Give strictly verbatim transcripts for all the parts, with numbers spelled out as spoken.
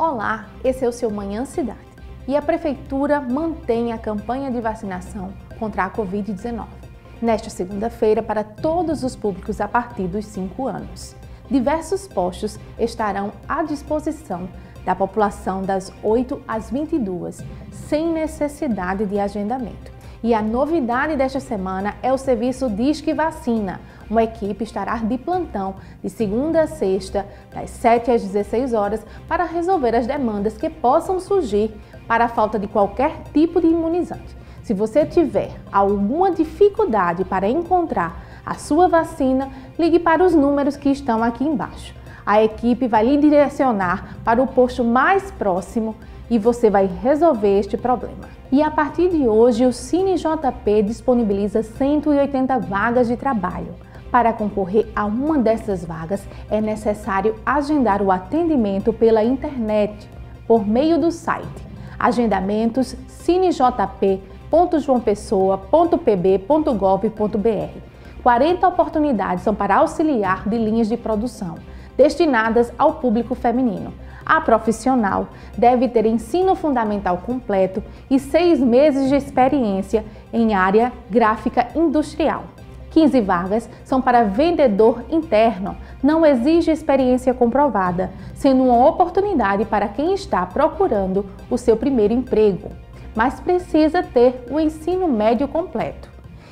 Olá, esse é o seu Manhã Cidade e a Prefeitura mantém a campanha de vacinação contra a covid dezenove. Nesta segunda-feira, para todos os públicos a partir dos cinco anos. Diversos postos estarão à disposição da população das oito às vinte e duas, sem necessidade de agendamento. E a novidade desta semana é o serviço Disque Vacina. Uma equipe estará de plantão de segunda a sexta, das sete às dezesseis horas, para resolver as demandas que possam surgir para a falta de qualquer tipo de imunizante. Se você tiver alguma dificuldade para encontrar a sua vacina, ligue para os números que estão aqui embaixo. A equipe vai lhe direcionar para o posto mais próximo e você vai resolver este problema. E a partir de hoje, o Cine J P disponibiliza cento e oitenta vagas de trabalho. Para concorrer a uma dessas vagas, é necessário agendar o atendimento pela internet, por meio do site agendamentos cinejp ponto joão pessoa ponto p b ponto gov ponto b r. quarenta oportunidades são para auxiliar de linhas de produção, destinadas ao público feminino. A profissional deve ter ensino fundamental completo e seis meses de experiência em área gráfica industrial. quinze vagas são para vendedor interno, não exige experiência comprovada, sendo uma oportunidade para quem está procurando o seu primeiro emprego, mas precisa ter o ensino médio completo.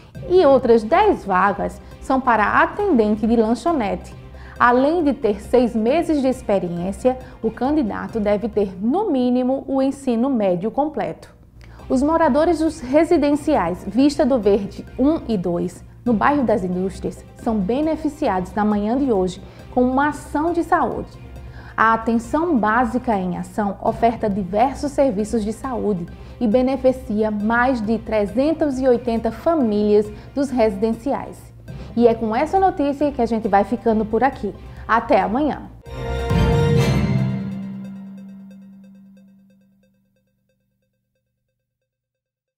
E outras dez vagas são para atendente de lanchonete. Além de ter seis meses de experiência, o candidato deve ter, no mínimo, o ensino médio completo. Os moradores dos residenciais Vista do Verde um e dois, no bairro das Indústrias, são beneficiados na manhã de hoje com uma ação de saúde. A Atenção Básica em Ação oferta diversos serviços de saúde e beneficia mais de trezentas e oitenta famílias dos residenciais. E é com essa notícia que a gente vai ficando por aqui. Até amanhã!